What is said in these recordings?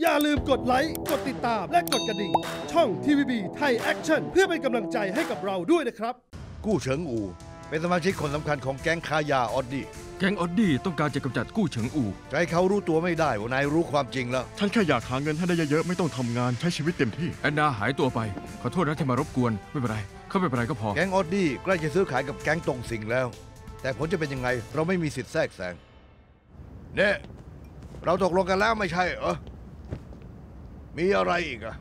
อย่าลืมกดไลค์กดติดตามและกดกระดิ่งช่อง TVB ไทยแอคชั่นเพื่อเป็นกำลังใจให้กับเราด้วยนะครับกู้เฉิงอู่เป็นสมาชิกคนสำคัญของแก๊งค้ายาออดดี้แก๊งออดดี้ต้องการจะกำจัดกู้เฉิงอู่ใจเขารู้ตัวไม่ได้ว่านายรู้ความจริงแล้วฉันแค่อยากหาเงินให้ได้เยอะๆไม่ต้องทำงานใช้ชีวิตเต็มที่แอนนาหายตัวไปขอโทษนะที่มารบกวนไม่เป็นไรเขาไม่เป็นไรก็พอแก๊งออดดี้ใกล้จะซื้อขายกับแก๊งตงสิงแล้วแต่ผลจะเป็นยังไงเราไม่มีสิทธิ์แทรกแซงเนี่ยเราตกลงกันแล้วไม่ใช่เหรอมีอะไรอีกอะ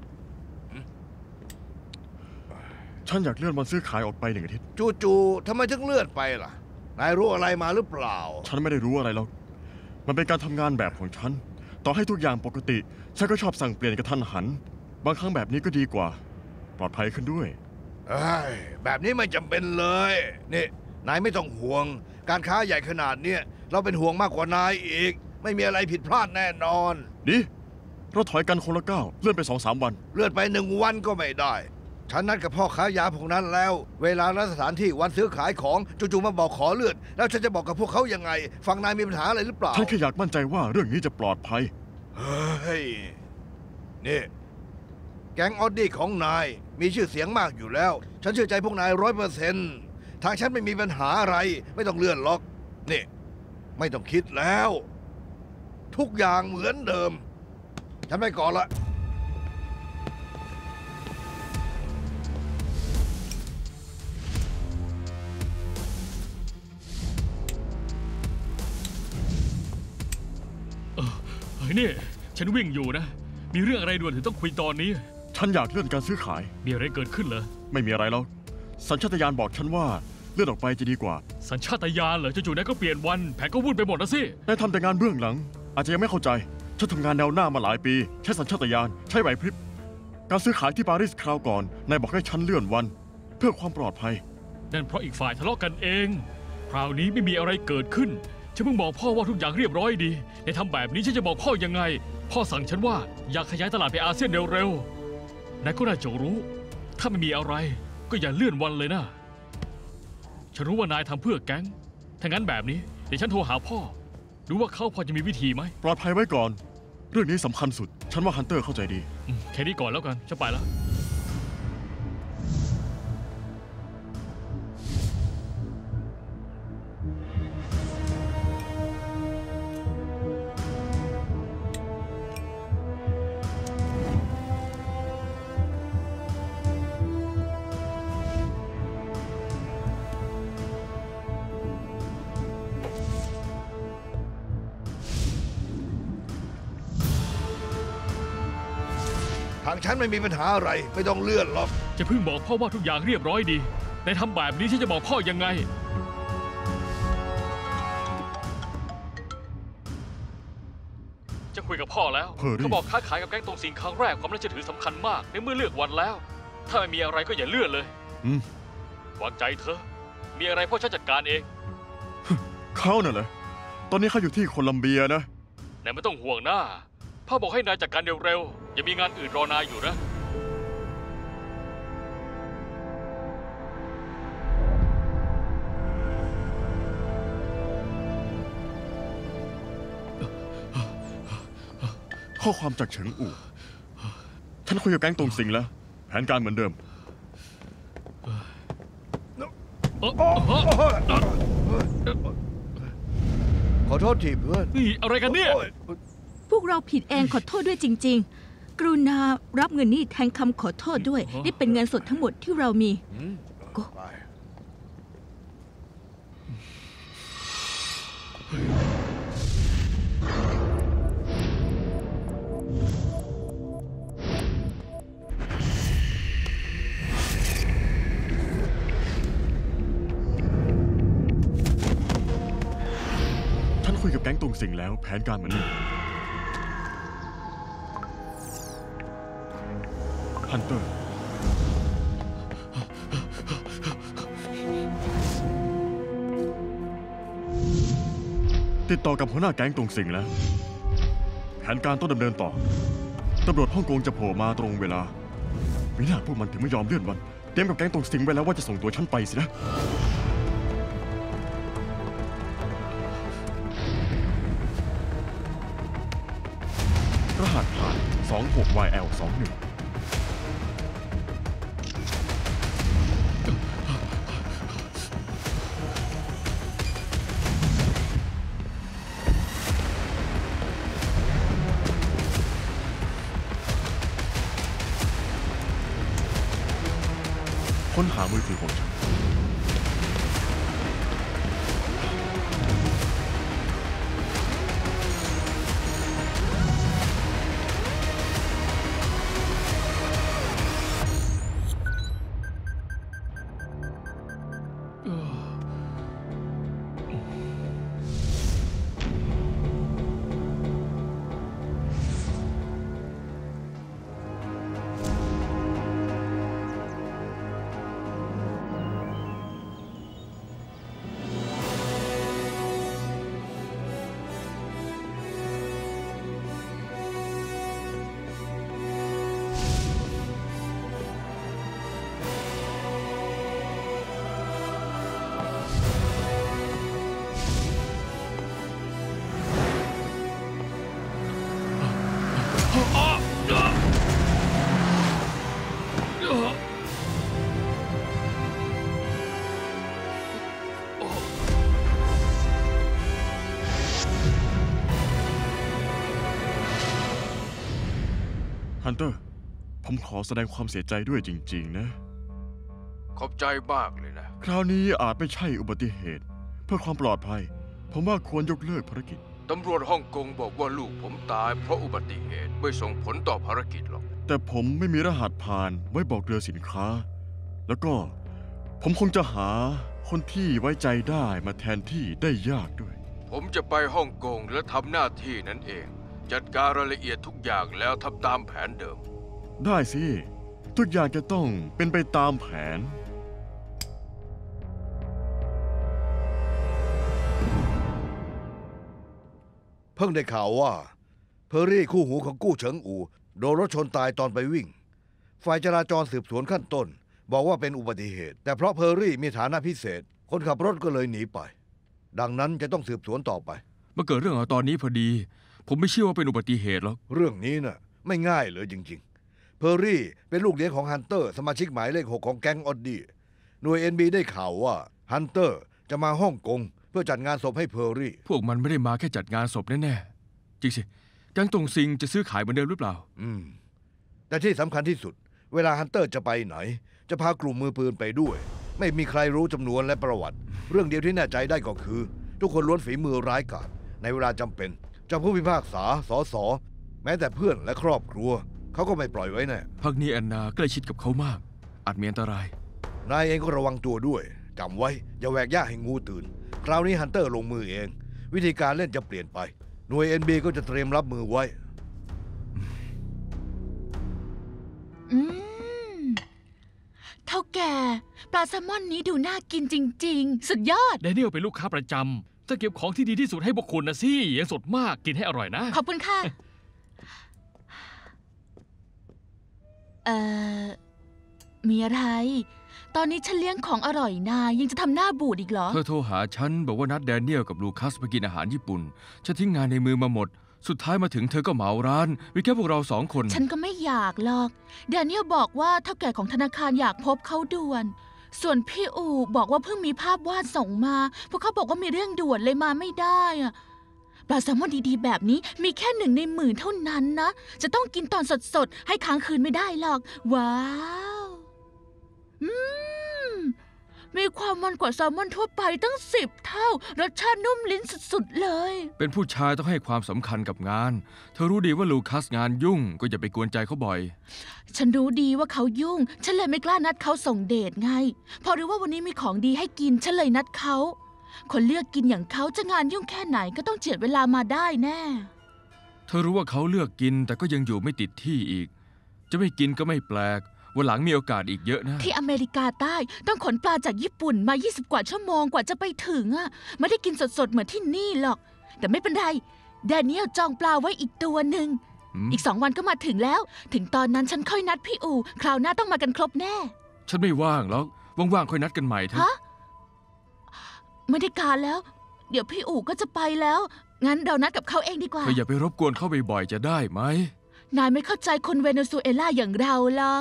ฉันอยากเลื่อนวันซื้อขายออกไป1 อาทิตย์จู่ๆทำไมถึงเลื่อนไปล่ะนายรู้อะไรมาหรือเปล่าฉันไม่ได้รู้อะไรหรอกมันเป็นการทำงานแบบของฉันต่อให้ทุกอย่างปกติฉันก็ชอบสั่งเปลี่ยนกระทันหันบางครั้งแบบนี้ก็ดีกว่าปลอดภัยขึ้นด้วยแบบนี้ไม่จำเป็นเลยนี่นายไม่ต้องห่วงการค้าใหญ่ขนาดนี้เราเป็นห่วงมากกว่านายอีกไม่มีอะไรผิดพลาดแน่นอนนี่เราถอยกันคนละก้าวเลื่อนไป2-3 วันเลื่อนไป1 วันก็ไม่ได้ฉันนัดกับพ่อค้ายาพวกนั้นแล้วเวลาและสถานที่วันซื้อขายของจู่ๆมาบอกขอเลื่อนแล้วฉันจะบอกกับพวกเขายังไงฟังนายมีปัญหาอะไรหรือเปล่าฉันแค่อยากมั่นใจว่าเรื่องนี้จะปลอดภัยเฮ้ยนี่แก๊งออดดี้ของนายมีชื่อเสียงมากอยู่แล้วฉันเชื่อใจพวกนาย100%ทางฉันไม่มีปัญหาอะไรไม่ต้องเลื่อนล็อกนี่ไม่ต้องคิดแล้วทุกอย่างเหมือนเดิมฉันไปก่อนละนี่ฉันวิ่งอยู่นะมีเรื่องอะไรด่วนถึงต้องคุยตอนนี้ฉันอยากเลื่อนการซื้อขายมีอะไรเกิดขึ้นเหรอไม่มีอะไรแล้วสัญชาตญาณบอกฉันว่าเลื่อนออกไปจะดีกว่าสัญชาตญาณเหรอจู่ๆนายก็เปลี่ยนวันแผนก็วุ่นไปหมดแล้วสินายทำแต่งานเบื้องหลังอาจจะยังไม่เข้าใจฉันทำงานแนวหน้ามาหลายปีใช้สัญชาตญาณใช้ไหวพริบการซื้อขายที่ปารีสคราวก่อนนายบอกให้ฉันเลื่อนวันเพื่อความปลอดภัยนั่นเพราะอีกฝ่ายทะเลาะกันเองคราวนี้ไม่มีอะไรเกิดขึ้นฉันเพิ่งบอกพ่อว่าทุกอย่างเรียบร้อยดีในทำแบบนี้ฉันจะบอกพ่อยังไงพ่อสั่งฉันว่าอยากขยายตลาดไปอาเซียนเร็วๆนายก็น่าจะรู้ถ้าไม่มีอะไรก็อย่าเลื่อนวันเลยนะฉันรู้ว่านายทำเพื่อแก๊งถ้างั้นแบบนี้เดี๋ยวฉันโทรหาพ่อดูว่าเขาพอจะมีวิธีไหมปลอดภัยไว้ก่อนเรื่องนี้สำคัญสุดฉันว่าฮันเตอร์เข้าใจดีแค่นี้ก่อนแล้วกันจะไปแล้วทางฉันไม่มีปัญหาอะไรไม่ต้องเลื่อนหรอกจะเพิ่งบอกพ่อว่าทุกอย่างเรียบร้อยดีในทำแบบนี้ฉันจะบอกพ่อยังไงจะคุยกับพ่อแล้วเขาบอกค้าขายกับแก๊งตรงสิงครั้งแรกความน่าเชื่อถือสำคัญมากในเมื่อเลือกวันแล้วถ้าไม่มีอะไรก็อย่าเลื่อนเลยวางใจเธอมีอะไรพ่อฉันจัดการเองเขาน่ะเหรอตอนนี้เขาอยู่ที่โคลัมเบียนะนายไม่ต้องห่วงนะพ่อบอกให้นายจัดการเร็วๆอย่ามีงานอื่นรอนายอยู่นะข้อความจากเฉิงอู่ฉันคุยกับแก๊งตงสิงแล้วแผนการเหมือนเดิมขอโทษทีเพื่อนนี่อะไรกันเนี่ยพวกเราผิดเองขอโทษด้วยจริงๆกรุณารับเงินนี่แทนคำขอโทษด้วยนี่เป็นเงินสดทั้งหมดที่เรามีก็ฉันคุยกับแก๊งตงสิงแล้วแผนการเหมือนเดิมฮันเตอร์ติดต่อกับหัวหน้าแก๊งตงสิงแล้วแผนการต้องดำเนินต่อตำรวจฮ่องกงจะโผล่มาตรงเวลาวินาศพวกมันถึงไม่ยอมเลื่อนวันเตรียมกับแก๊งตงสิงไว้แล้วว่าจะส่งตัวฉันไปสินะ รหัสผ่าน 26YL21 ค้นหามือถือของฉัน ฮันเตอร์ ผมขอแสดงความเสียใจด้วยจริงๆนะขอบใจมากเลยนะคราวนี้อาจไม่ใช่อุบัติเหตุ เพื่อความปลอดภัย ผมว่าควรยกเลิกภารกิจตำรวจฮ่องกงบอกว่าลูกผมตายเพราะอุบัติเหตุไม่ส่งผลต่อภารกิจหรอกแต่ผมไม่มีรหัสผ่านไว้บอกเรือสินค้า แล้วก็ผมคงจะหาคนที่ไว้ใจได้มาแทนที่ได้ยากด้วยผมจะไปฮ่องกงและทำหน้าที่นั้นเอง จัดการรายละเอียดทุกอย่างแล้วทำตามแผนเดิมได้สิ ทุกอย่างจะต้องเป็นไปตามแผนเพิ่งได้ข่าวว่าเพอร์รี่คู่หูของกู้เฉิงอูโดนรถชนตายตอนไปวิ่ง ฝ่ายจราจรสืบสวนขั้นต้น บอกว่าเป็นอุบัติเหตุ แต่เพราะเพอร์รี่มีฐานะพิเศษ คนขับรถก็เลยหนีไป ดังนั้นจะต้องสืบสวนต่อไปมาเกิดเรื่องเอาตอนนี้พอดี ผมไม่เชื่อว่าเป็นอุบัติเหตุหรอกเรื่องนี้น่ะไม่ง่ายเลยจริงๆ เพอร์รี่เป็นลูกเลี้ยงของฮันเตอร์สมาชิกหมายเลข 6 ของแก๊งออดดี้หน่วย NB ได้ข่าวว่าฮันเตอร์จะมาฮ่องกงเพื่อจัดงานศพให้เพอร์รี่พวกมันไม่ได้มาแค่จัดงานศพแน่ๆ จริงสิแก๊งตงซิงจะซื้อขายเหมือนเดิมหรือเปล่าแต่ที่สำคัญที่สุด เวลาฮันเตอร์จะไปไหน จะพากลุ่มมือปืนไปด้วย ไม่มีใครรู้จำนวนและประวัติ เรื่องเดียวที่แน่ใจได้ก็คือ ทุกคนล้วนฝีมือร้ายกาจในเวลาจำเป็นเจ้าผู้พิพากษาสสแม้แต่เพื่อนและครอบครัว เขาก็ไม่ปล่อยไว้แน่พักนี้แอนนาใกล้ชิดกับเขามาก อาจมีอันตรายนายเองก็ระวังตัวด้วยจำไว้อย่าแหวกย่าให้งูตื่น คราวนี้ฮันเตอร์ลงมือเอง วิธีการเล่นจะเปลี่ยนไป หน่วย NB ก็จะเตรียมรับมือไว้เท่าแก่ปลาแซลมอนนี้ดูน่ากินจริงๆ สุดยอดแดเนียลเป็นลูกค้าประจำจะเก็บของที่ดีที่สุดให้พวกคุณนะสิยังสดมากกินให้อร่อยนะขอบคุณค่ะ มีอะไร ตอนนี้ฉันเลี้ยงของอร่อยนายยังจะทำหน้าบูดอีกเหรอเธอโทรหาฉันบอกว่านัดแดเนียลกับลูคัสไปกินอาหารญี่ปุ่น ฉันทิ้งงานในมือมาหมด สุดท้ายมาถึงเธอก็เหมาร้าน มีแค่พวกเรา2 คนฉันก็ไม่อยากหรอกแดเนียลบอกว่าเท่าแก่ของธนาคารอยากพบเขาด่วน ส่วนพี่อูบอกว่าเพิ่งมีภาพวาดส่งมา พวกเขาบอกว่ามีเรื่องด่วนเลยมาไม่ได้อะปลาแซลมอนดีๆแบบนี้มีแค่1 ใน 10,000เท่านั้นนะ จะต้องกินตอนสดๆ ให้ค้างคืนไม่ได้หรอก ว้าวมีความมันกว่าแซลมอนทั่วไปตั้ง10 เท่า รสชาตินุ่มลิ้นสุดๆเลยเป็นผู้ชายต้องให้ความสำคัญกับงาน เธอรู้ดีว่าลูคัสงานยุ่งก็อย่าไปกวนใจเขาบ่อยฉันรู้ดีว่าเขายุ่ง ฉันเลยไม่กล้านัดเขาส่งเดทไง พอรู้ว่าวันนี้มีของดีให้กิน ฉันเลยนัดเขา คนเลือกกินอย่างเขาจะงานยุ่งแค่ไหนก็ต้องเจียดเวลามาได้แน่เธอรู้ว่าเขาเลือกกินแต่ก็ยังอยู่ไม่ติดที่อีก จะไม่กินก็ไม่แปลก วันหลังมีโอกาสอีกเยอะนะที่อเมริกาใต้ต้องขนปลาจากญี่ปุ่นมา20 กว่าชั่วโมงกว่าจะไปถึงอะไม่ได้กินสดๆเหมือนที่นี่หรอก แต่ไม่เป็นไรแดเนียลจองปลาไว้อีกตัวหนึ่ง อีก2 วันก็มาถึงแล้ว ถึงตอนนั้นฉันค่อยนัดพี่อูคราวหน้าต้องมากันครบแน่ฉันไม่ว่างแล้วว่างๆค่อยนัดกันใหม่เถอะฮะไม่ได้การแล้ว เดี๋ยวพี่อู๋ก็จะไปแล้ว งั้นเรานัดกับเขาเองดีกว่าเธออย่าไปรบกวนเขาบ่อยๆจะได้ไหมนายไม่เข้าใจคนเวเนซุเอลาอย่างเราหรอก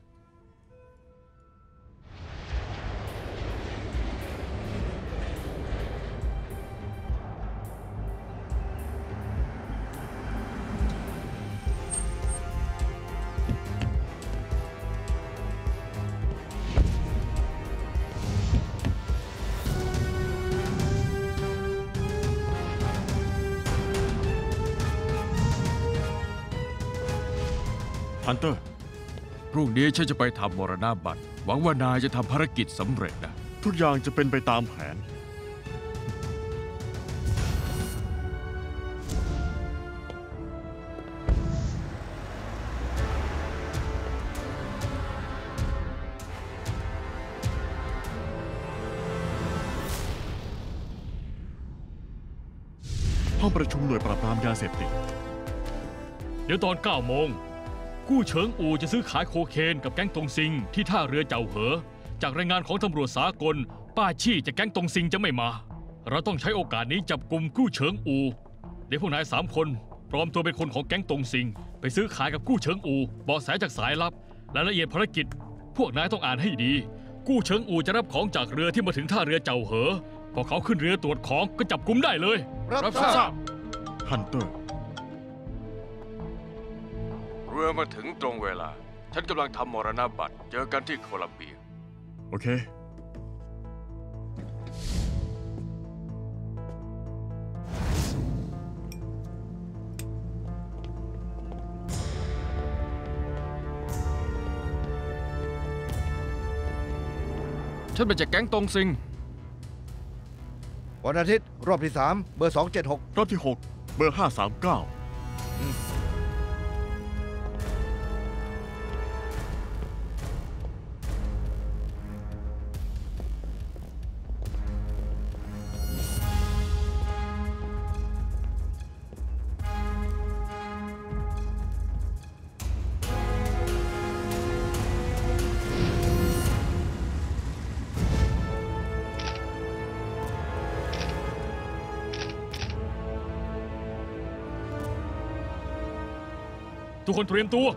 ฮันเตอร์พรุ่งนี้ฉันจะไปทำมรณบัตร หวังว่านายจะทำภารกิจสำเร็จนะทุกอย่างจะเป็นไปตามแผน ห้องประชุมหน่วยปราบปรามยาเสพติดเดี๋ยวตอน 9 โมง กู้เฉิงอูจะซื้อขายโคเคนกับแก๊งตงซิงที่ท่าเรือเจ้าเหอ จากรายงานของตำรวจสากล ป้าชี่จากแก๊งตงซิงจะไม่มา เราต้องใช้โอกาสนี้จับกลุ่มกู้เฉิงอู เดี๋ยวพวกนาย3 คนปลอมตัวเป็นคนของแก๊งตงซิง ไปซื้อขายกับกู้เฉิงอูเบาะแสจากสายลับรายละเอียดภารกิจ พวกนายต้องอ่านให้ดี กู้เฉิงอูจะรับของจากเรือที่มาถึงท่าเรือเจ้าเหอ พอเขาขึ้นเรือตรวจของก็จับกุมได้เลยรับทราบฮันเตอร์เรือมาถึงตรงเวลา ฉันกำลังทำมรณบัตร เจอกันที่โคลัมเบียโอเคฉันเป็นจากแก๊งตงซิงวันอาทิตย์ รอบที่ 3 เบอร์ 276 รอบที่ 6 เบอร์ 539 ทุกคนเตรียมตัว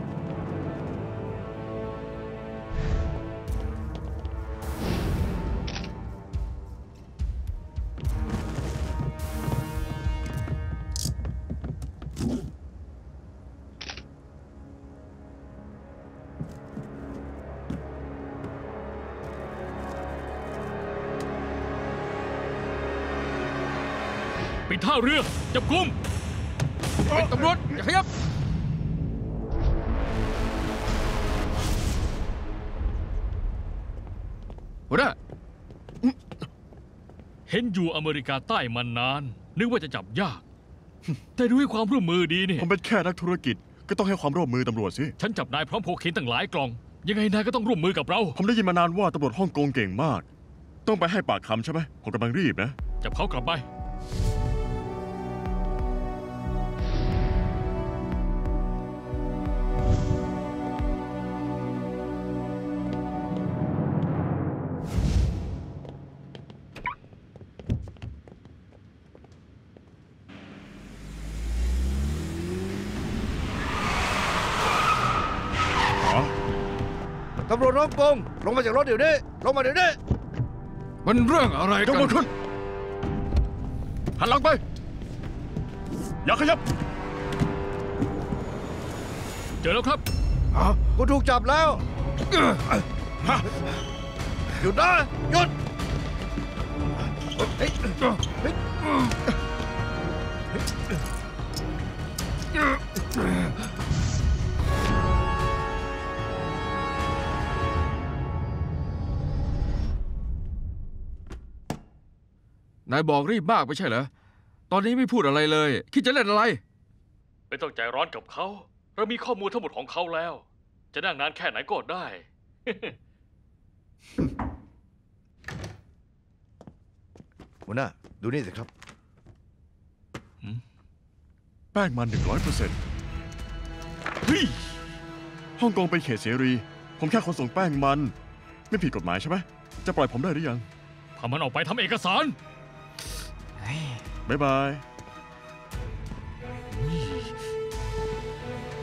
ปิดท่าเรือ จับกุมเป็นตำรวจ อย่าขยับ หัวหน้าเห็นอยู่อเมริกาใต้มานาน นึกว่าจะจับยาก แต่ด้วยความร่วมมือดีนี่ผมเป็นแค่นักธุรกิจ ก็ต้องให้ความร่วมมือตำรวจสิฉันจับนายพร้อมโคเคนตั้งหลายกล่อง ยังไงนายก็ต้องร่วมมือกับเราผมได้ยินมานานว่าตำรวจฮ่องกงเก่งมาก ต้องไปให้ปากคำใช่ไหม ผมกำลังรีบนะจับเขากลับไปตำรวจฮ่องกงลงมาจากรถเดี๋ยวนี้ ลงมาเดี๋ยวนี้มันเรื่องอะไรยกักมือน ขึ้น หันหลังไป อย่าขยับเจอแล้วครับกูถูกจับแล้ว หยุดนะหยุดเฮ้ยเฮ้ยนายบอกรีบมากไม่ใช่เหรอ ตอนนี้ไม่พูดอะไรเลย คิดจะเล่นอะไรไม่ต้องใจร้อนกับเขา เรามีข้อมูลทั้งหมดของเขาแล้ว จะนั่งนานแค่ไหนก็ได้หัวหน้า ดูนี่สิครับแป้งมัน 100% เฮ้ยฮ่องกงเป็นเขตเสรี ผมแค่คนส่งแป้งมัน ไม่ผิดกฎหมายใช่ไหม จะปล่อยผมได้หรือยังพามันออกไปทำเอกสารบ๊ายบาย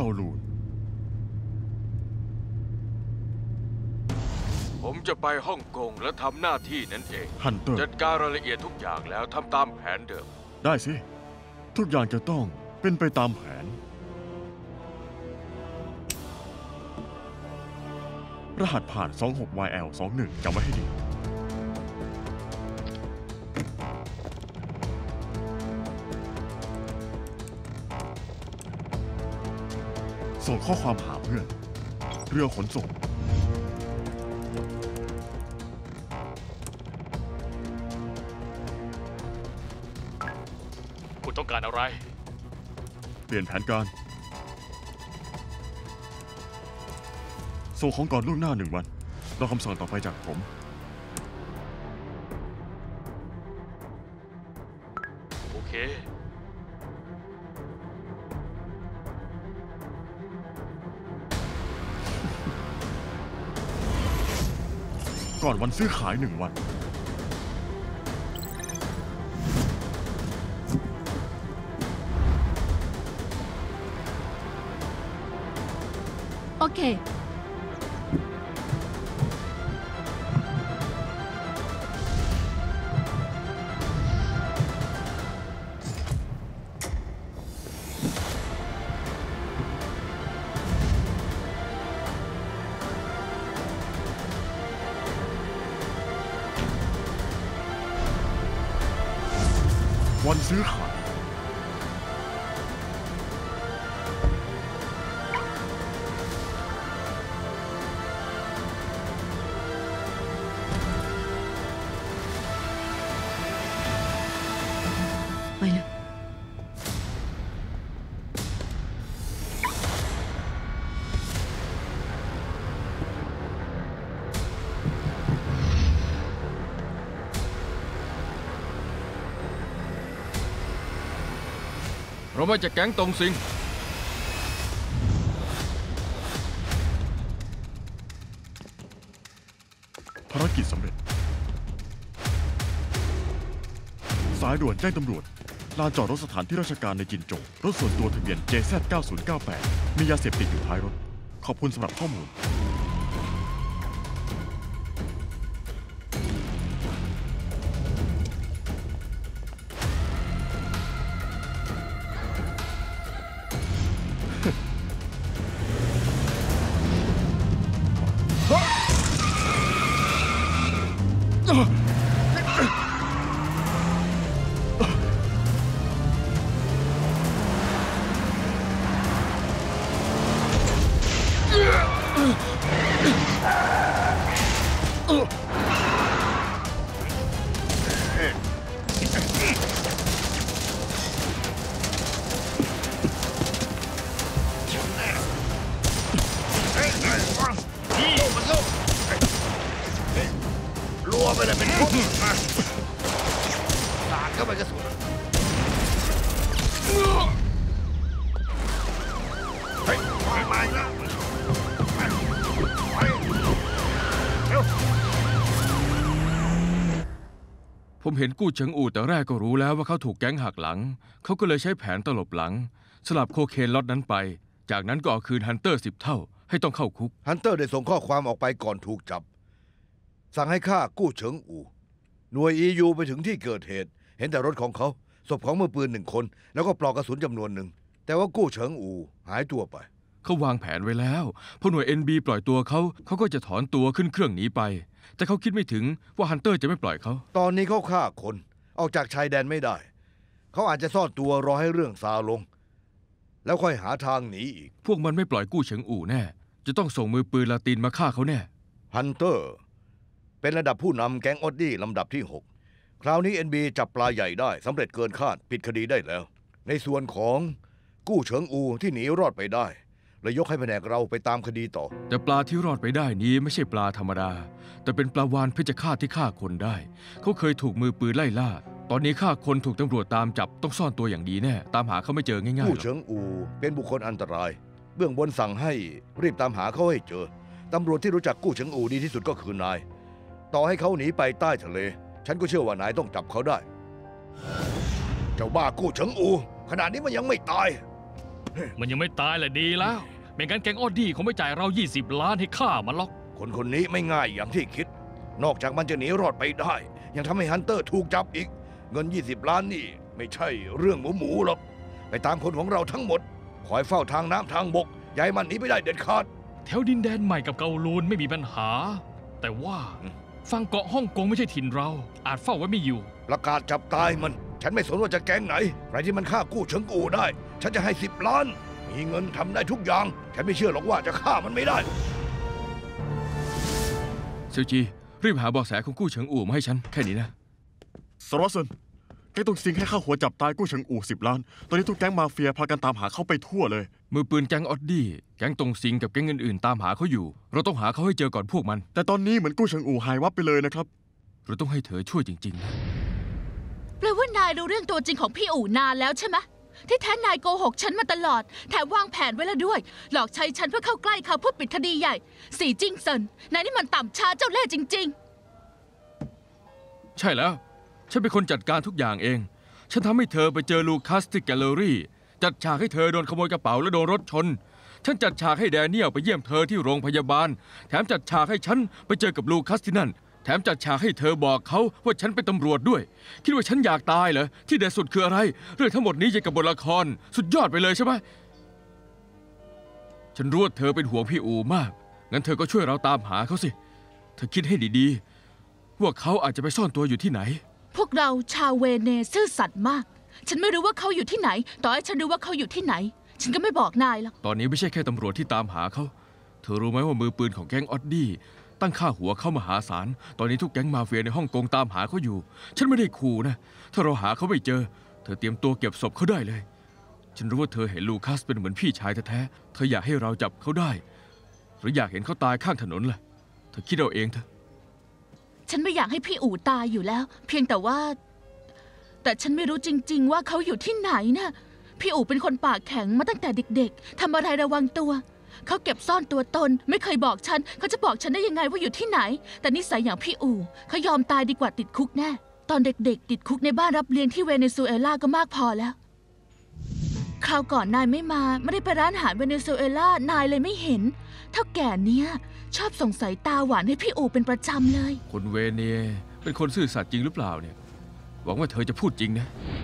ลูนผมจะไปฮ่องกงและทำหน้าที่นั้นเองฮันเตอร์จัดการรายละเอียดทุกอย่างแล้วทำตามแผนเดิมได้สิ ทุกอย่างจะต้องเป็นไปตามแผน รหัสผ่าน 26YL21 จำไว้ให้ดี ส่งข้อความหาเพื่อน เรือขนส่งคุณต้องการอะไรเปลี่ยนแผนการ ส่งของก่อนล่วงหน้า1 วันรอคำสั่งต่อไปจากผมโอเคก่อนวันซื้อขาย1 วันโอเควันซื้อขายไปเลยเรามาจากแก๊งตงซิงภารกิจสำเร็จ สายด่วนแจ้งตำรวจ ลานจอดรถสถานที่ราชการในจินโจวรถส่วนตัวทะเบียน JZ9098 มียาเสพติดอยู่ท้ายรถ ขอบคุณสำหรับข้อมูลรัวไปเลยเป็นพวกสาดเข้าไปกระสุนเฮ้ยมาอีกแล้วผมเห็นกู้เฉิงอู่แต่แรกก็รู้แล้วว่าเขาถูกแก๊งหักหลัง เขาก็เลยใช้แผนตลบหลัง สลับโคเคนล็อตนั้นไป จากนั้นก็เอาคืนฮันเตอร์10 เท่า ให้ต้องเข้าคุกฮันเตอร์ได้ส่งข้อความออกไปก่อนถูกจับ สั่งให้ฆ่ากู้เฉิงอู่หน่วย EU ไปถึงที่เกิดเหตุ เห็นแต่รถของเขาศพของมือปืน1 คน แล้วก็ปลอกกระสุนจำนวนหนึ่ง แต่ว่ากู้เฉิงอู่หายตัวไปเขาวางแผนไว้แล้วพอหน่วย NB ปล่อยตัวเขาก็จะถอนตัวขึ้นเครื่องหนีไป แต่เขาคิดไม่ถึงว่าฮันเตอร์จะไม่ปล่อยเขาตอนนี้เขาฆ่าคนออกจากชายแดนไม่ได้ เขาอาจจะซ่อนตัวรอให้เรื่องซาลง แล้วค่อยหาทางหนีอีกพวกมันไม่ปล่อยกู้เฉิงอู่แน่ จะต้องส่งมือปืนลาตินมาฆ่าเขาแน่ฮันเตอร์เป็นระดับผู้นำแก๊งออดดี้ลำดับที่ 6 คราวนี้ NB จับปลาใหญ่ได้สำเร็จเกินคาดปิดคดีได้แล้ว ในส่วนของกู้เฉิงอูที่หนีรอดไปได้เลยยกให้แผนกเราไปตามคดีต่อแต่ปลาที่รอดไปได้นี้ไม่ใช่ปลาธรรมดา แต่เป็นปลาวาฬเพชฌฆาตที่ฆ่าคนได้ เขาเคยถูกมือปืนไล่ล่า ตอนนี้ฆ่าคนถูกตำรวจตามจับต้องซ่อนตัวอย่างดีแน่ ตามหาเขาไม่เจอง่ายๆหรกู้อกเฉิงอูเป็นบุคคลอันตราย เบื้องบนสั่งให้รีบตามหาเขาให้เจอตำรวจที่รู้จักกู้เฉิงอูดีที่สุดก็คือนาย ต่อให้เขาหนีไปใต้ทะเล ฉันก็เชื่อว่านายต้องจับเขาได้ เจ้าบ้ากู้เฉิงอูขนาดนี้มันยังไม่ตายมันยังไม่ตายแหละดีแล้ว ไม่งั้นแก๊งออดี้คงไม่จ่ายเรา 20 ล้านให้ฆ่ามันหรอกคนคนนี้ไม่ง่ายอย่างที่คิด นอกจากมันจะหนีรอดไปได้ ยังทำให้ฮันเตอร์ถูกจับอีก เงิน 20 ล้านนี่ไม่ใช่เรื่องหมูหรอก ไปตามคนของเราทั้งหมด คอยเฝ้าทางน้ำทางบกอย่าให้มันหนีไปได้เด็ดขาดแถวดินแดนใหม่กับเกาลูนไม่มีปัญหา แต่ว่าฝั่งเกาะฮ่องกงไม่ใช่ถิ่นเรา อาจเฝ้าไว้ไม่อยู่ประกาศจับตายมัน ฉันไม่สนว่าจะแก๊งไหน ใครที่มันฆ่ากู้เฉิงกูได้ ฉันจะให้10 ล้าน มีเงินทำได้ทุกอย่าง ฉันไม่เชื่อหรอกว่าจะฆ่ามันไม่ได้เซียวจีรีบหาเบาะแสของกู้เฉิงอู่มาให้ฉันแค่นี้นะสารวัตรเซินแก๊งตงซิงให้ค่าหัวจับตายกู้เฉิงอู่10 ล้าน ตอนนี้ทุกแก๊งมาเฟียพากันตามหาเขาไปทั่วเลยมือปืนแก๊งออดดี้แก๊งตงซิงกับแก๊งอื่นๆตามหาเขาอยู่ เราต้องหาเขาให้เจอก่อนพวกมันแต่ตอนนี้เหมือนกู้เฉิงอู่หายวับไปเลยนะครับเราต้องให้เธอช่วยจริงๆนะแปลว่านายรู้เรื่องตัวจริงของพี่อู่นานแล้วใช่ไหมที่แท้นายโกหกฉันมาตลอด แถมวางแผนไว้แล้วด้วย หลอกใช้ฉันเพื่อเข้าใกล้เขาเพื่อปิดคดีใหญ่สีจิ้งเซินนายนี่มันต่ำช้าเจ้าเล่ห์จริงใช่แล้ว ฉันเป็นคนจัดการทุกอย่างเอง ฉันทำให้เธอไปเจอลูคัสที่แกลเลอรี่ จัดฉากให้เธอโดนขโมยกระเป๋าและโดนรถชน ฉันจัดฉากให้แดเนียลไปเยี่ยมเธอที่โรงพยาบาล แถมจัดฉากให้ฉันไปเจอกับลูคัสที่นั่น แถมจัดฉากให้เธอบอกเขาว่าฉันเป็นตำรวจด้วย คิดว่าฉันอยากตายเหรอ ที่เด็ดสุดคืออะไร เรื่องทั้งหมดนี้ยังกับบทละคร สุดยอดไปเลยใช่ไหม ฉันรู้ว่าเธอเป็นห่วงพี่อูมาก งั้นเธอก็ช่วยเราตามหาเขาสิ เธอคิดให้ดีๆ ว่าเขาอาจจะไปซ่อนตัวอยู่ที่ไหนๆ พวกเราชาวเวเนซื่อสัตย์มาก ฉันไม่รู้ว่าเขาอยู่ที่ไหน ต่อให้ฉันรู้ว่าเขาอยู่ที่ไหน ฉันก็ไม่บอกนายหรอกตอนนี้ไม่ใช่แค่ตำรวจที่ตามหาเขา เธอรู้ไหมว่ามือปืนของแก๊งออดดี้ตั้งค่าหัวเข้ามหาศาล ตอนนี้ทุกแก๊งมาเฟียในฮ่องกงตามหาเขาอยู่ ฉันไม่ได้ขู่นะ ถ้าเราหาเขาไม่เจอ เธอเตรียมตัวเก็บศพเขาได้เลย ฉันรู้ว่าเธอเห็นลูคัสเป็นเหมือนพี่ชายแท้ๆ เธออยากให้เราจับเขาได้ หรืออยากเห็นเขาตายข้างถนนล่ะ เธอคิดเอาเองเถอะฉันไม่อยากให้พี่อู่ตายอยู่แล้ว เพียงแต่ว่า แต่ฉันไม่รู้จริง ๆ ว่าเขาอยู่ที่ไหนนะพี่อู่เป็นคนปากแข็งมาตั้งแต่เด็กๆทำอะไรระวังตัว เขาเก็บซ่อนตัวตนไม่เคยบอกฉันเขาจะบอกฉันได้ยังไงว่าอยู่ที่ไหน แต่นิสัยอย่างพี่อู่เขายอมตายดีกว่าติดคุกแน่ตอนเด็กๆติดคุกในบ้านรับเลี้ยงที่เวเนซุเอลาก็มากพอแล้วคราวก่อนนายไม่มาไม่ได้ไปร้านอาหารเวเนซุเอลานายเลยไม่เห็นเท่าแก่เนี้ยชอบส่งสายตาหวานให้พี่อู่เป็นประจำเลยคนเวเนเป็นคนซื่อสัตย์จริงหรือเปล่าเนี่ย หวังว่าเธอจะพูดจริงนะ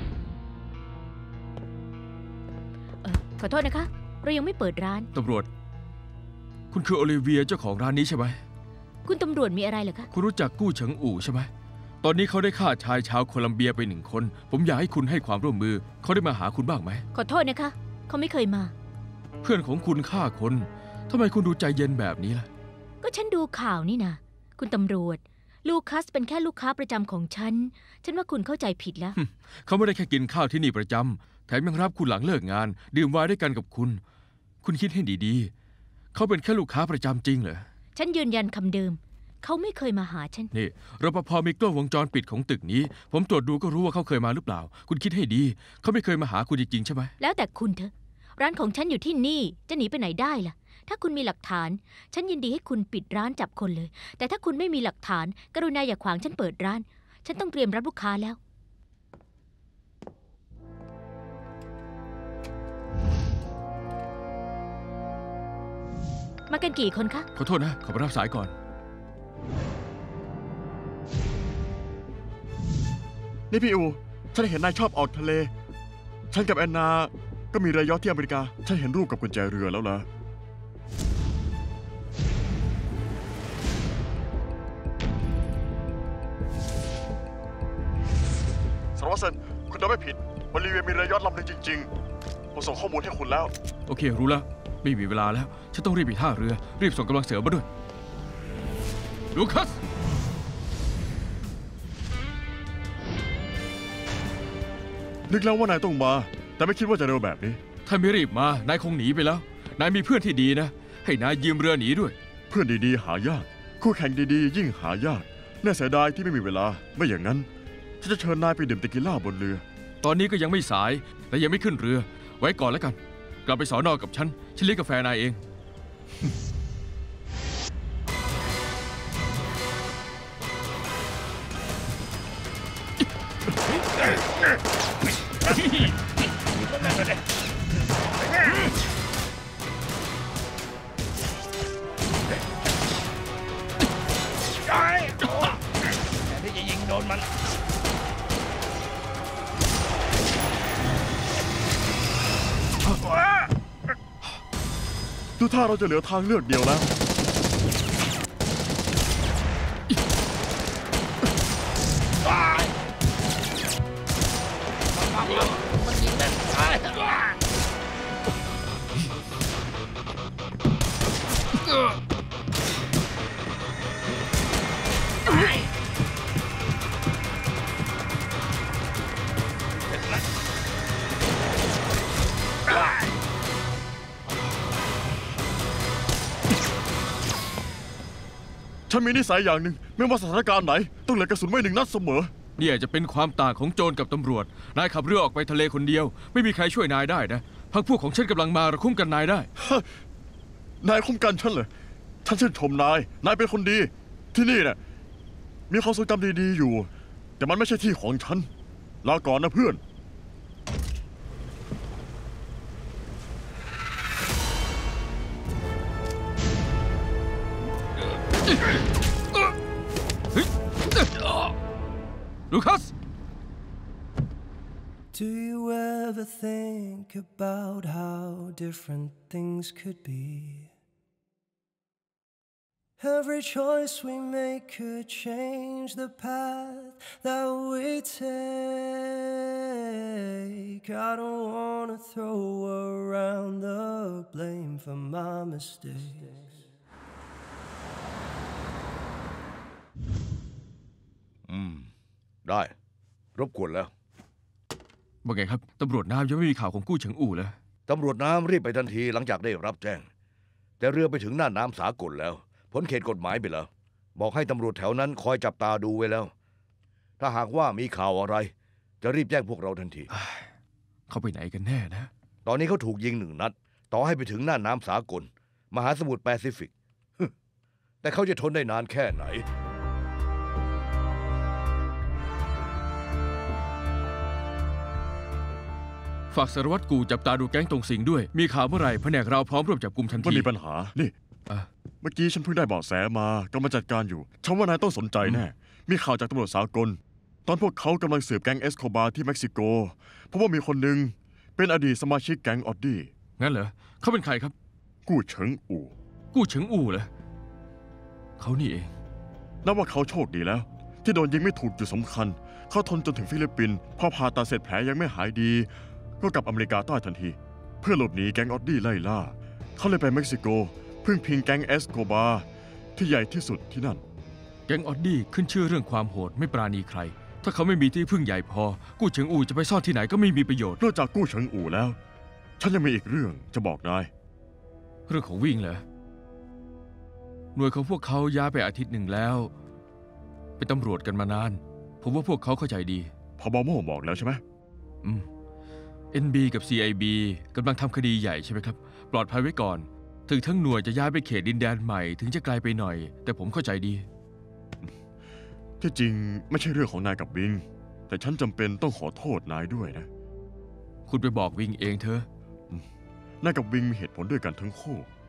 ขอโทษนะคะ เรายังไม่เปิดร้านตำรวจ คุณคือโอลิเวียเจ้าของร้านนี้ใช่ไหมคุณตำรวจมีอะไรเหรอคะคุณรู้จักกู้เฉิงอู่ใช่ไหม ตอนนี้เขาได้ฆ่าชายชาวโคลัมเบียไป1 คน ผมอยากให้คุณให้ความร่วมมือ เขาได้มาหาคุณบ้างไหมขอโทษนะคะ เขาไม่เคยมาเพื่อนของคุณฆ่าคน ทำไมคุณดูใจเย็นแบบนี้ล่ะก็ฉันดูข่าวนี่นะคุณตำรวจ ลูคัสเป็นแค่ลูกค้าประจำของฉัน ฉันว่าคุณเข้าใจผิดแล้วเขาไม่ได้แค่กินข้าวที่นี่ประจำ แถมยังรับคุณหลังเลิกงาน ดื่มไวน์ด้วยกันกับคุณ คุณคิดให้ดีๆ เขาเป็นแค่ลูกค้าประจำจริงเหรอฉันยืนยันคำเดิม เขาไม่เคยมาหาฉันนี่รปภมีกล้องวงจรปิดของตึกนี้ ผมตรวจดูก็รู้ว่าเขาเคยมาหรือเปล่า คุณคิดให้ดี เขาไม่เคยมาหาคุณจริงๆใช่ไหมแล้วแต่คุณเถอะ ร้านของฉันอยู่ที่นี่ จะหนีไปไหนได้ล่ะ ถ้าคุณมีหลักฐาน ฉันยินดีให้คุณปิดร้านจับคนเลย แต่ถ้าคุณไม่มีหลักฐาน กรุณาอย่าขวางฉันเปิดร้าน ฉันต้องเตรียมรับลูกค้าแล้ว มากันกี่คนคะขอโทษนะ ขอไปรับสายก่อนนี่พี่อู ฉันเห็นนายชอบออกทะเล ฉันกับแอนนาก็มีเรือยอชท์ที่อเมริกา ฉันเห็นรูปกับกุญแจเรือแล้วนะสารวัตรเซินคุณจะไม่ผิดบริเวณมีเรือยอชท์ลำหนึ่งจริงๆผมส่งข้อมูลให้คุณแล้วโอเค รู้แล้ว ไม่มีเวลาแล้ว ฉันต้องรีบไปท่าเรือ รีบส่งกำลังเสริมมาด้วย ลูคัสนึกแล้วว่านายต้องมา แต่ไม่คิดว่าจะเร็วแบบนี้ถ้าไม่รีบมา นายคงหนีไปแล้ว นายมีเพื่อนที่ดีนะ ให้นายยืมเรือหนีด้วยเพื่อนดีๆหายาก คู่แข่งดีๆยิ่งหายากน่าเสียดายที่ไม่มีเวลา ไม่อย่างนั้นฉันจะเชิญนายไปดื่มเตกิล่าบนเรือตอนนี้ก็ยังไม่สาย แต่ยังไม่ขึ้นเรือ ไว้ก่อนแล้วกัน กลับไปสอนอกับฉัน ฉันเลี้ยงกาแฟนายเองเแต่ที่จะยิงโดนมันดูท่าเราจะเหลือทางเลือกเดียวแล้วมันยิงแม่นตายฉันมีนิสัยอย่างหนึ่งไม่ว่าสถานการณ์ไหนต้องเหลือกระสุนไว้1 นัดเสมอเนี่ยจะเป็นความต่างของโจรกับตำรวจ นายขับเรือออกไปทะเลคนเดียว ไม่มีใครช่วยนายได้นะพักพวกของฉันกำลังมาเราคุ้มกันนายได้นายคุ้มกันฉันเหรอฉันชื่นชมนายเป็นคนดี ที่นี่เนี่ยมีความทรงจำดีๆอยู่ แต่มันไม่ใช่ที่ของฉันลาก่อนนะเพื่อนลูคัส Do you ever think about how different things could be? Every choice we make could change the path that we take. I don't want to throw around the blame for my mistakes. ได้รบกวนแล้วว่าไงครับตำรวจน้ำยังไม่มีข่าวของกู้เฉิงอู่เลยตำรวจน้ำรีบไปทันทีหลังจากได้รับแจ้ง แต่เรือไปถึงน่านน้ำสากลแล้วพ้นเขตกฎหมายไปแล้ว บอกให้ตำรวจแถวนั้นคอยจับตาดูไว้แล้ว ถ้าหากว่ามีข่าวอะไร จะรีบแจ้งพวกเราทันทีเขาไปไหนกันแน่นะตอนนี้เขาถูกยิง1 นัด ต่อให้ไปถึงน่านน้ำสากล มหาสมุทรแปซิฟิก แต่เขาจะทนได้นานแค่ไหนฝากสารวัตรกูจับตาดูแก๊งตรงสิงด้วยมีข่าวเมื่อไหร่แผนกเราพร้อมร่วมจับกุมทันไม่ทีมีปัญหา นี่อ่ะเมื่อกี้ฉันเพิ่งได้เบาะแสมากำลังจัดการอยู่ฉันว่านายต้องสนใจแน่ มีข่าวจากตำรวจสากล ตอนพวกเขากำลังสืบแก๊งเอสโคบาที่เม็กซิโกเพราะว่ามีคนหนึ่งเป็นอดีตสมาชิกแก๊งออดดี้งั้นเหรอเขาเป็นใครครับกู้เฉิงอู่กู้เฉิงอู่เหรอเขานี่เองนับว่าเขาโชคดีแล้ว ที่โดนยิงไม่ถูกจุดสำคัญ เขาทนจนถึงฟิลิปปินส์พอผ่าตัดเสร็จแผลยังไม่หายดี ก็กลับอเมริกาใต้ทันที เพื่อหลบหนีแก๊งออดดี้ไล่ล่า เขาเลยไปเม็กซิโกพึ่งพิงแก๊งเอสโกบาที่ใหญ่ที่สุดที่นั่นแก๊งออดดี้ขึ้นชื่อเรื่องความโหดไม่ปราณีใคร ถ้าเขาไม่มีที่พึ่งใหญ่พอ กู้เฉิงอู่จะไปซ่อนที่ไหนก็ไม่มีประโยชน์นอกจากกู้เฉิงอู่แล้ว ฉันยังมีอีกเรื่องจะบอกนายเรื่องของวิ่งเหรอหน่วยของพวกเขาย้ายไปอาทิตย์หนึ่งแล้ว เป็นตำรวจกันมานาน ผมว่าพวกเขาเข้าใจดีพบโม่บอกแล้วใช่ไหม NB กับ CIB กำลังทำคดีใหญ่ใช่ไหมครับ ปลอดภัยไว้ก่อน ถึงทั้งหน่วยจะย้ายไปเขตดินแดนใหม่ถึงจะไกลไปหน่อย แต่ผมเข้าใจดีที่จริงไม่ใช่เรื่องของนายกับวิง แต่ฉันจำเป็นต้องขอโทษนายด้วยนะคุณไปบอกวิงเองเถอะนายกับวิงมีเหตุผลด้วยกันทั้งคู่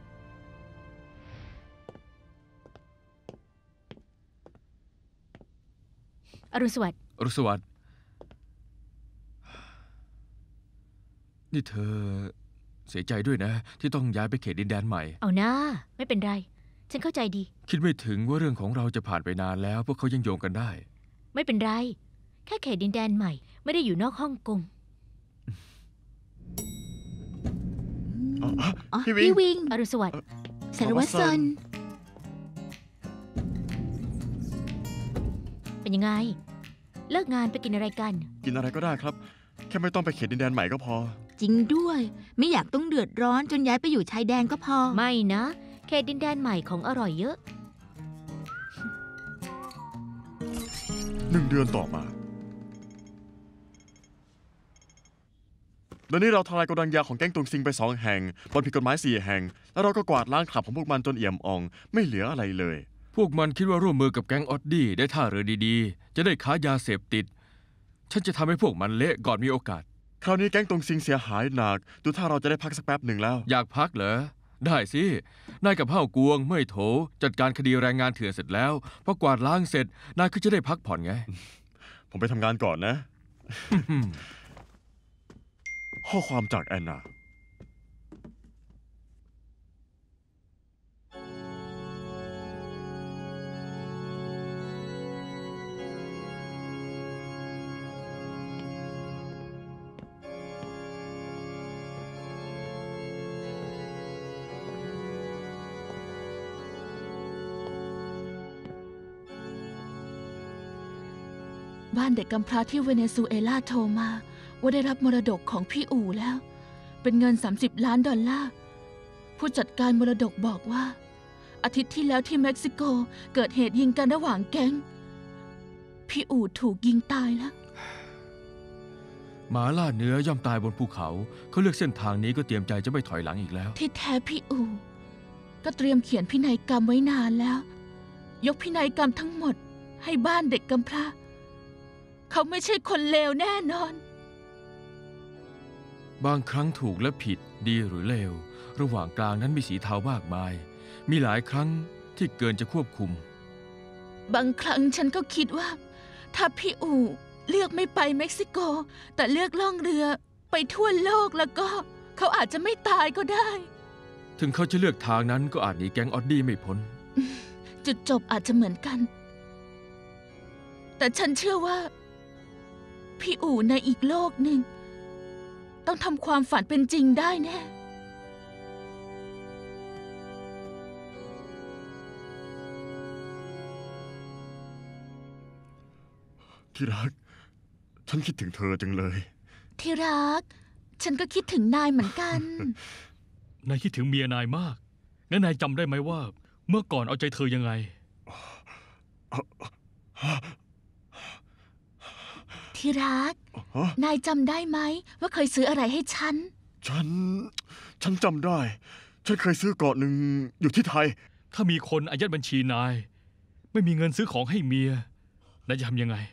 อรุณสวัสดิ์อรุณสวัสดิ์นี่เธอเสียใจด้วยนะ ที่ต้องย้ายไปเขตดินแดนใหม่เอาหน้าไม่เป็นไร ฉันเข้าใจดีคิดไม่ถึงว่าเรื่องของเราจะผ่านไปนานแล้ว พวกเขายังโยงกันได้ไม่เป็นไร แค่เขตดินแดนใหม่ ไม่ได้อยู่นอกฮ่องกงพี่วิงพี่วิงอรุณสวัสดิ์สารวัตรซันเป็นยังไง เลิกงานไปกินอะไรกันกินอะไรก็ได้ครับ แค่ไม่ต้องไปเขตดินแดนใหม่ก็พอจริงด้วย ไม่อยากต้องเดือดร้อนจนย้ายไปอยู่ชายแดนก็พอไม่นะ เขตดินแดนใหม่ของอร่อยเยอะ 1 เดือนต่อมาเดี๋ยวนี้เราทลายโกดังยาของแก๊งตุงซิงไป2 แห่งบนผิดกฎหมาย4 แห่ง แล้วเราก็กวาดล้างคลับของพวกมันจนเอี่ยมอ่อง ไม่เหลืออะไรเลยพวกมันคิดว่าร่วมมือกับแก๊งออดดี้ได้ท่าเรือดีๆ จะได้ค้ายาเสพติด ฉันจะทำให้พวกมันเละก่อนมีโอกาสคราวนี้แก๊งตงซิงเสียหายหนักดูถ้าเราจะได้พักสักแป๊บหนึ่งแล้วอยากพักเหรอ ได้สิ นายกับเฮ่ากวงเมื่อยโถจัดการคดีแรงงานเถื่อนเสร็จแล้วพอกวาดล้างเสร็จนายก็จะได้พักผ่อนไงผมไปทำงานก่อนนะ ข้อความจากแอนนาบ้านเด็กกำพร้าที่เวเนซุเอลาโทรมาว่าได้รับมรดกของพี่อู่แล้ว เป็นเงิน$30 ล้านผู้จัดการมรดกบอกว่า อาทิตย์ที่แล้วที่เม็กซิโกเกิดเหตุยิงกันระหว่างแก๊งพี่อู่ถูกยิงตายแล้วหมาล่าเนื้อย่อมตายบนภูเขาเขาเลือกเส้นทางนี้ก็เตรียมใจจะไม่ถอยหลังอีกแล้วที่แท้พี่อู่ก็เตรียมเขียนพินัยกรรมไว้นานแล้ว ยกพินัยกรรมทั้งหมดให้บ้านเด็กกำพร้าเขาไม่ใช่คนเลวแน่นอนบางครั้งถูกและผิดดีหรือเลวระหว่างกลางนั้นมีสีเทามากมาย มีหลายครั้งที่เกินจะควบคุมบางครั้งฉันก็คิดว่า ถ้าพี่อู่เลือกไม่ไปเม็กซิโกแต่เลือกล่องเรือไปทั่วโลกแล้วก็เขาอาจจะไม่ตายก็ได้ถึงเขาจะเลือกทางนั้นก็อาจหนีแก๊งออดดี้ไม่พ้นจุดจบอาจจะเหมือนกัน แต่ฉันเชื่อว่าพี่อู่ในอีกโลกหนึ่งต้องทำความฝันเป็นจริงได้แน่ที่รัก ฉันคิดถึงเธอจังเลยที่รัก ฉันก็คิดถึงนายเหมือนกันนายคิดถึงเมียนายมาก งั้นนายจำได้ไหมว่า เมื่อก่อนเอาใจเธอยังไงที่รัก นายจำได้ไหมว่าเคยซื้ออะไรให้ฉันฉันจำได้ ฉันเคยซื้อเกาะหนึ่งอยู่ที่ไทยถ้ามีคนอายัดบัญชีนาย ไม่มีเงินซื้อของให้เมีย นายจะทำยังไง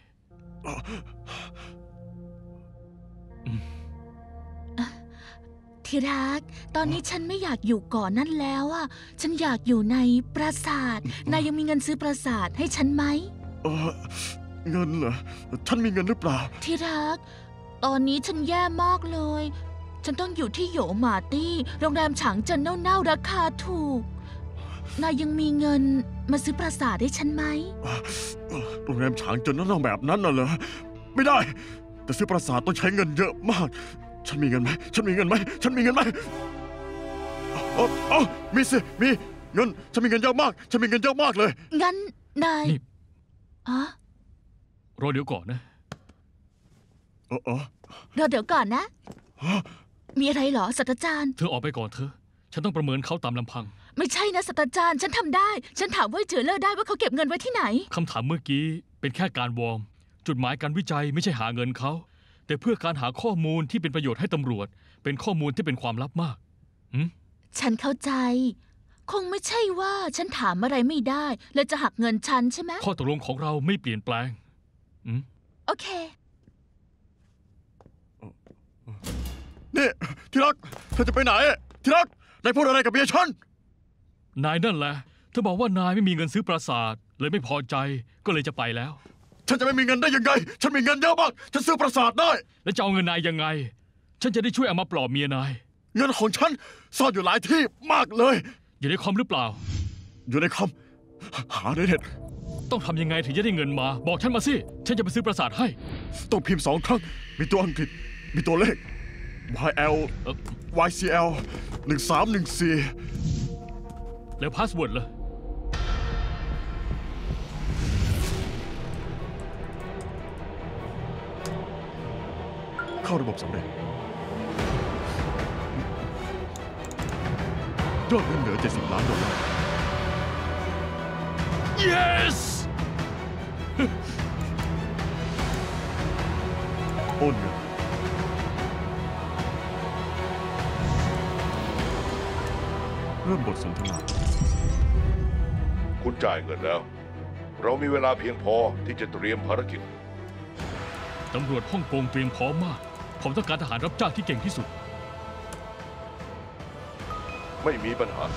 ที่รัก ตอนนี้ฉันไม่อยากอยู่เกาะนั่นแล้วอ่ะ ฉันอยากอยู่ในปราสาท นายยังมีเงินซื้อปราสาทให้ฉันไหมเงินเหรอ ฉันมีเงินหรือเปล่าที่รัก ตอนนี้ฉันแย่มากเลย ฉันต้องอยู่ที่โหยหมาตี้ โรงแรมฉางเจินเน่าๆราคาถูก นายยังมีเงินมาซื้อปราสาทให้ฉันไหมโรงแรมฉางเจินนั่นแบบนั้นน่ะเหรอ ไม่ได้ แต่ซื้อปราสาทต้องใช้เงินเยอะมาก ฉันมีเงินไหม ฉันมีเงินไหม ฉันมีเงินไหมมีสิ มีเงิน ฉันมีเงินเยอะมาก ฉันมีเงินเยอะมากเลยงั้นนายนี่อ๋อรอเดี๋ยวก่อนนะรอเดี๋ยวก่อนนะ มีอะไรเหรอศาสตราจารย์เธอออกไปก่อนเถอะ ฉันต้องประเมินเขาตามลำพังไม่ใช่นะศาสตราจารย์ ฉันทำได้ ฉันถามว่าเจือเล่อได้ว่าเขาเก็บเงินไว้ที่ไหนคำถามเมื่อกี้เป็นแค่การวอร์ม จุดหมายการวิจัยไม่ใช่หาเงินเขา แต่เพื่อการหาข้อมูลที่เป็นประโยชน์ให้ตำรวจ เป็นข้อมูลที่เป็นความลับมากฉันเข้าใจ คงไม่ใช่ว่าฉันถามอะไรไม่ได้แล้วจะหักเงินฉันใช่ไหมข้อตกลงของเราไม่เปลี่ยนแปลงโอเคนี่ที่รัก เธอจะไปไหน ที่รัก นายพูดอะไรกับเมียฉันนายนั่นแหละ เธอบอกว่านายไม่มีเงินซื้อปราสาท เลยไม่พอใจ ก็เลยจะไปแล้วฉันจะไม่มีเงินได้ยังไง ฉันมีเงินเยอะมาก ฉันซื้อปราสาทได้แล้วจะเอาเงินนายยังไง ฉันจะได้ช่วยเอามาปลอบเมียนายเงินของฉันซ่อนอยู่หลายที่มากเลยอยู่ในคอมหรือเปล่าอยู่ในคอม หาในเน็ตต้องทำยังไงถึงจะได้เงินมา บอกฉันมาสิ ฉันจะไปซื้อปราสาทให้ต้องพิมพ์ 2 ครั้ง มีตัวอังกฤษ มีตัวเลข YL YCL 1314 แล้วพาสเวิร์ดล่ะเข้าระบบสำเร็จ ยอดเงินเหลือ$70 ล้าน yes โอนเงินเริ่มบทสนทนาคุณจ่ายเงินแล้ว เรามีเวลาเพียงพอที่จะเตรียมภารกิจตำรวจฮ่องกงเตรียมพร้อมมาก พผมต้องการทหารรับจ้างที่เก่งที่สุดไม่มีปัญหา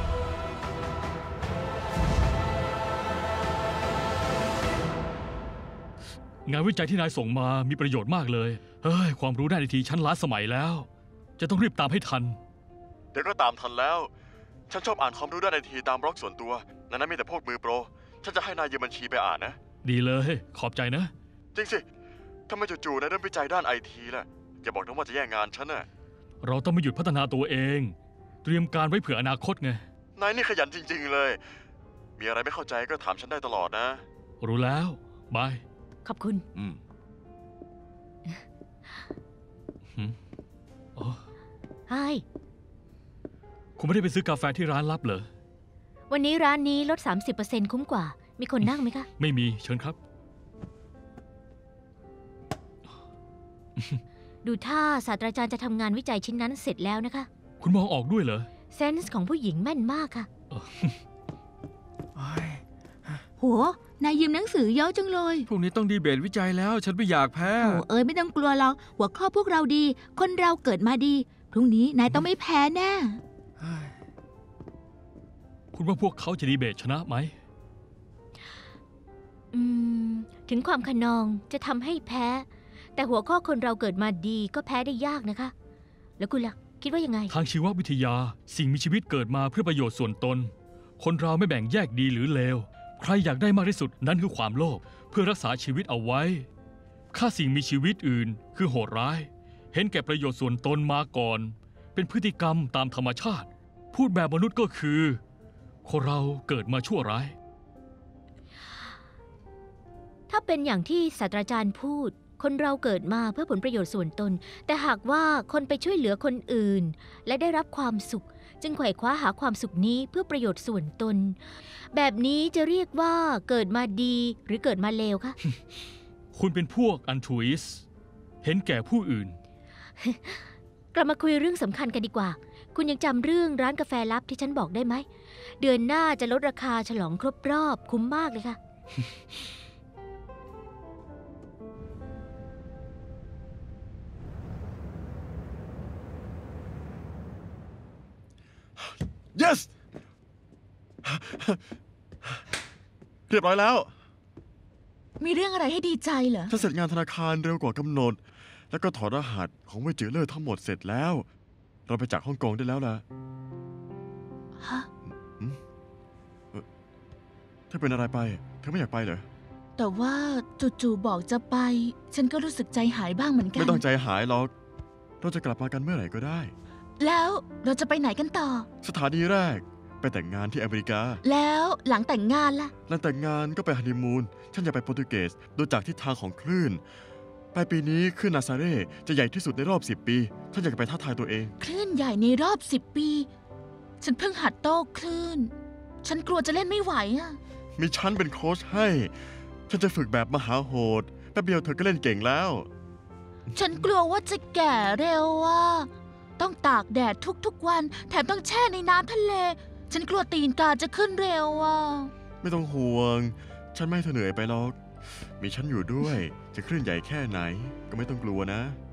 งานวิจัยที่นายส่งมามีประโยชน์มากเลย เฮ้ย ความรู้ด้านไอทีชั้นล้าสมัยแล้ว จะต้องรีบตามให้ทันเดี๋ยวก็ตามทันแล้ว ฉันชอบอ่านความรู้ด้านไอทีตามบล็อกส่วนตัวในนั้นมีแต่พวกมือโปร ฉันจะให้นายยืมบัญชีไปอ่านนะดีเลย ขอบใจนะจริงสิทำไมจู่ๆนายเริ่มวิจัยด้านไอทีล่ะอย่าบอกนะว่าจะแย่งงานฉันน่ะเราต้องไม่หยุดพัฒนาตัวเอง เตรียมการไว้เผื่ออนาคตไงนายนี่ขยันจริงๆเลย มีอะไรไม่เข้าใจก็ถามฉันได้ตลอดนะรู้แล้ว บายขอบคุณโอ้ไฮคุณไม่ได้ไปซื้อกาแฟที่ร้านลับเหรอวันนี้ร้านนี้ลด 30% คุ้มกว่า มีคนนั่งไหมคะไม่มี เชิญครับดูท่าศาสตราจารย์จะทำงานวิจัยชิ้นนั้นเสร็จแล้วนะคะคุณมองออกด้วยเหรอเซนส์ของผู้หญิงแม่นมากค่ะโห นายยืมหนังสือเยอะจังเลยพรุ่งนี้ต้องดีเบตวิจัยแล้ว ฉันไม่อยากแพ้โอ้เอ้ยไม่ต้องกลัวหรอกหัวข้อพวกเราดี คนเราเกิดมาดี พรุ่งนี้นายต้องไม่แพ้แน่คุณว่าพวกเขาจะดีเบตชนะไหมถึงความขนองจะทำให้แพ้ แต่หัวข้อคนเราเกิดมาดีก็แพ้ได้ยากนะคะ แล้วคุณล่ะ คิดว่ายังไงทางชีววิทยาสิ่งมีชีวิตเกิดมาเพื่อประโยชน์ส่วนตน คนเราไม่แบ่งแยกดีหรือเลว ใครอยากได้มากที่สุดนั่นคือความโลภเพื่อรักษาชีวิตเอาไว้ฆ่าสิ่งมีชีวิตอื่นคือโหดร้าย เห็นแก่ประโยชน์ส่วนตนมาก่อน เป็นพฤติกรรมตามธรรมชาติ พูดแบบมนุษย์ก็คือคนเราเกิดมาชั่วร้ายถ้าเป็นอย่างที่ศาสตราจารย์พูด คนเราเกิดมาเพื่อผลประโยชน์ส่วนตน แต่หากว่าคนไปช่วยเหลือคนอื่น และได้รับความสุข จึงไขว่คว้าหาความสุขนี้เพื่อประโยชน์ส่วนตน แบบนี้จะเรียกว่าเกิดมาดีหรือเกิดมาเลวคะคุณเป็นพวกอันทรูอิสเห็นแก่ผู้อื่นกลับมาคุยเรื่องสำคัญกันดีกว่า คุณยังจำเรื่องร้านกาแฟลับที่ฉันบอกได้ไหม เดือนหน้าจะลดราคาฉลองครบรอบคุ้มมากเลยค่ะ yes เรียบร้อยแล้วมีเรื่องอะไรให้ดีใจเหรอฉันเสร็จงานธนาคารเร็วกว่ากำหนด แล้วก็ถอดรหัสของเว่ยจือเล่อทั้งหมดเสร็จแล้ว เราไปจากฮ่องกงได้แล้วล่ะฮะเธอเป็นอะไรไป เธอไม่อยากไปเหรอแต่ว่าจู่ๆบอกจะไป ฉันก็รู้สึกใจหายบ้างเหมือนกันไม่ต้องใจหายหรอก เราจะกลับมากันเมื่อไหร่ก็ได้แล้วเราจะไปไหนกันต่อสถานีแรกไปแต่งงานที่อเมริกาแล้วหลังแต่งงานล่ะหลังแต่งงานก็ไปฮันนีมูน ฉันอยากไปโปรตุเกสดูจากทิศทางของคลื่นปลายปีนี้คลื่นนาซาเร่จะใหญ่ที่สุดในรอบ 10 ปี ฉันอยากไปท้าทายตัวเองคลื่นใหญ่ในรอบ 10 ปี ฉันเพิ่งหัดโต้คลื่น ฉันกลัวจะเล่นไม่ไหวอะมีฉันเป็นโค้ชให้ ฉันจะฝึกแบบมหาโหดแป๊บเดียวเธอก็เล่นเก่งแล้วฉันกลัวว่าจะแก่เร็วอะต้องตากแดดทุกๆวัน แถมต้องแช่ในน้ำทะเล ฉันกลัวตีนกาจะขึ้นเร็วอะไม่ต้องห่วง ฉันไม่ให้เธอเหนื่อยไปหรอก มีฉันอยู่ด้วย จะคลื่นใหญ่แค่ไหน ก็ไม่ต้องกลัวนะ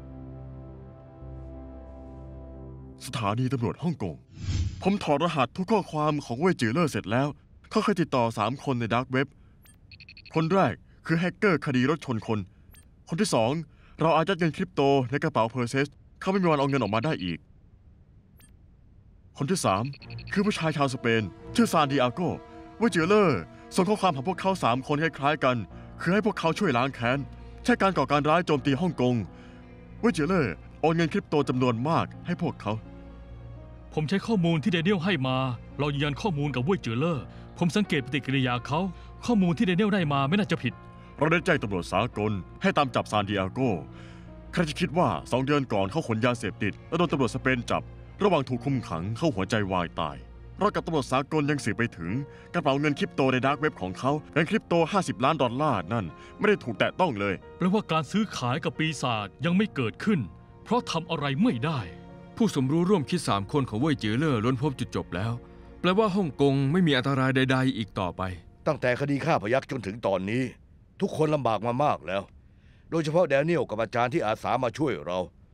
สถานีตำรวจฮ่องกง ผมถอดรหัสทุกข้อความของเว่ยจือเล่อเสร็จแล้ว เขาเคยติดต่อ 3 คนในดาร์กเว็บ คนแรกคือแฮกเกอร์คดีรถชนคน คนที่ 2 เราอาจจะเงินคริปโตในกระเป๋าเพอร์เซส เขาไม่มีวันเอาเงินออกมาได้อีก คนที่ 3 คือผู้ชายชาวสเปน ชื่อซานดิอาโกเว่ยจือเล่อส่งข้อความหาพวกเขา 3 คนคล้ายๆกัน คือให้พวกเขาช่วยล้างแค้น ใช้การก่อการร้ายโจมตีฮ่องกงเว่ยจือเล่อโอนเงินคริปโตจำนวนมากให้พวกเขาผมใช้ข้อมูลที่เดเนียลให้มา เรายืนยันข้อมูลกับเว่ยจือเล่อผมสังเกตปฏิกิริยาเขา ข้อมูลที่เดเนียลได้มาไม่น่าจะผิดเราได้แจ้งตำรวจสากลให้ตามจับซานดิอาโกใครจะคิดว่า2 เดือนก่อนเขาขนยาเสพติดแล้วโดนตำรวจสเปนจับ ระหว่างถูกคุมขังเข้าหัวใจวายตายเรากับตำรวจสากลยังสืบไปถึงกระเป๋าเงินคริปโตในดาร์กเว็บของเขาเงินคริปโต$50 ล้านนั่นไม่ได้ถูกแตะต้องเลยแปลว่าการซื้อขายกับปีศาจยังไม่เกิดขึ้น เพราะทำอะไรไม่ได้ผู้สมรู้ร่วมคิด3 คนของเว่ยจือเล่อล้วนพบจุดจบแล้ว แปลว่าฮ่องกงไม่มีอันตรายใดๆอีกต่อไปตั้งแต่คดีฆ่าพยัคฆ์จนถึงตอนนี้ ทุกคนลำบากมามากแล้ว โดยเฉพาะแดเนียลกับอาจารย์ที่อาสามาช่วยเรา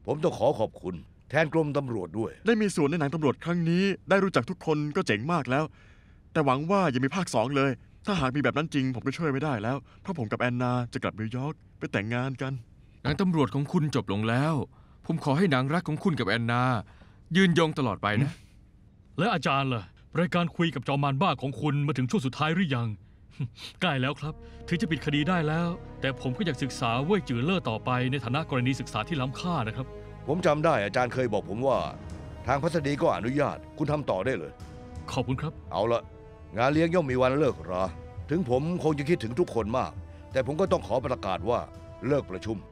ผมต้องขอขอบคุณ แทนกรมตำรวจด้วยได้มีส่วนในหนังตำรวจครั้งนี้ ได้รู้จักทุกคนก็เจ๋งมากแล้ว แต่หวังว่าอย่ามีภาค 2เลย ถ้าหากมีแบบนั้นจริงผมก็ช่วยไม่ได้แล้วเพราะผมกับแอนนาจะกลับนิวยอร์กไปแต่งงานกันหนังตำรวจของคุณจบลงแล้ว ผมขอให้หนังรักของคุณกับแอนนา ยืนยงตลอดไปนะและอาจารย์ล่ะรายการคุยกับจอมมารบ้าของคุณมาถึงช่วงสุดท้ายหรือยัง ใกล้แล้วครับ ถึงจะปิดคดีได้แล้ว แต่ผมก็อยากศึกษาเว่ยจือเล่อต่อไปในฐานะกรณีศึกษาที่ล้ำค่านะครับผมจำได้อาจารย์เคยบอกผมว่า ทางพัสดีก็อนุญาตคุณทำต่อได้เลยขอบคุณครับเอาละงานเลี้ยงย่อมมีวันเลิกราถึงผมคงจะคิดถึงทุกคนมาก แต่ผมก็ต้องขอประกาศว่าเลิกประชุม